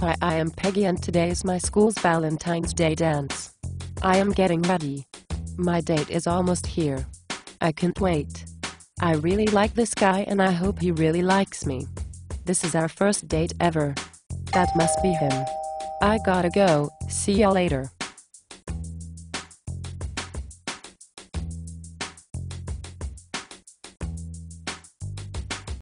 Hi, I am Peggy and today is my school's Valentine's Day dance. I am getting ready. My date is almost here. I can't wait. I really like this guy and I hope he really likes me. This is our first date ever. That must be him. I gotta go, see ya later.